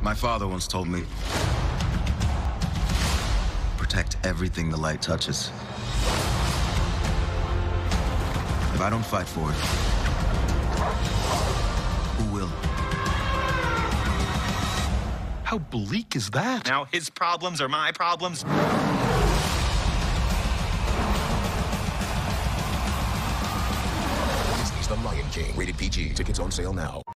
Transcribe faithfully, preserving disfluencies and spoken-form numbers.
My father once told me, protect everything the light touches. If I don't fight for it, who will? How bleak is that? Now his problems are my problems. Disney's The Lion King. Rated P G. Tickets on sale now.